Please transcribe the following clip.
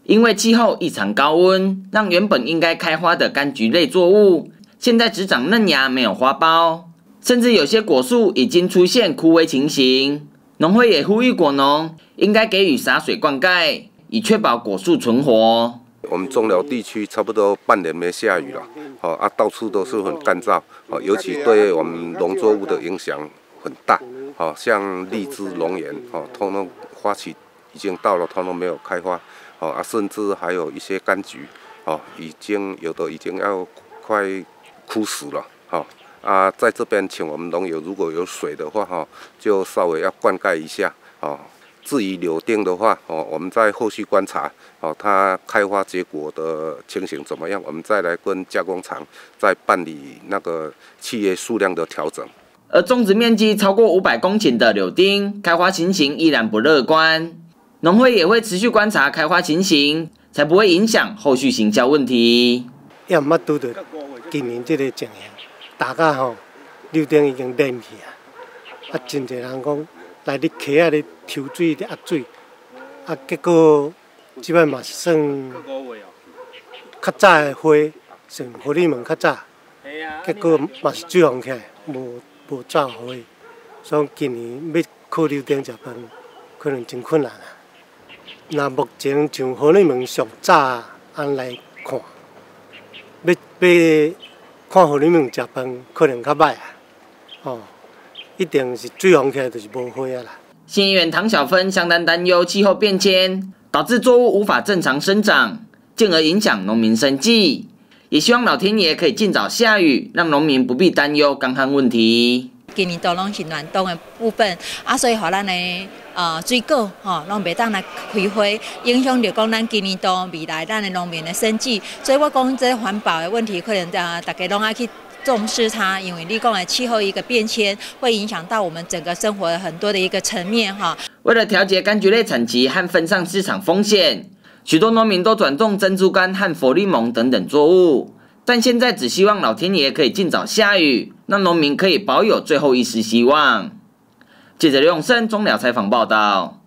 因为气候异常高温，让原本应该开花的柑橘类作物，现在只长嫩芽，没有花苞，甚至有些果树已经出现枯萎情形。农会也呼吁果农应该给予洒水灌溉，以确保果树存活。 我们中寮地区差不多半年没下雨了，到处都是很干燥，尤其对我们农作物的影响很大。像荔枝、龙眼，通通花期已经到了，通通没有开花，甚至还有一些柑橘，有的已经要快枯死了，在这边请我们农友如果有水的话，就稍微要灌溉一下，至于柳丁的话，我们在后续观察，它开花结果的情形怎么样，我们再来跟加工厂再办理那个契约数量的调整。 而种植面积超过500公顷的柳丁，开花情形依然不乐观。农会也会持续观察开花情形，才不会影响后续行销问题。 也毋捌拄到今年这个情形，大家柳丁已经烂去啊，真侪人讲来伫溪仔咧抽水咧压水，结果即摆嘛是算较早的花，算荷尔蒙较早，结果嘛是水洪起来，无早花，所以今年要靠柳丁食饭，可能真困难啊。那目前像荷尔蒙上早来看，要看荷尔蒙食饭可能较歹一定是水洪起来就是无花啦。 县议员唐小芬相当担忧气候变迁导致作物无法正常生长，进而影响农民生计。也希望老天爷可以尽早下雨，让农民不必担忧干旱问题。 今年都拢是暖冬的部分，所以互咱的水果拢袂当来开花，影响着讲咱今年度未来咱的农民的生计。所以我讲这环保的问题，可能大家拢要去重视它，因为你讲的气候一个变迁，会影响到我们整个生活的很多的一个层面为了调节柑橘类产期和分散市场风险，许多农民都转种珍珠柑和佛利蒙等等作物。但现在只希望老天爷可以尽早下雨，让农民可以保有最后一丝希望。记者刘永生中寮采访报道。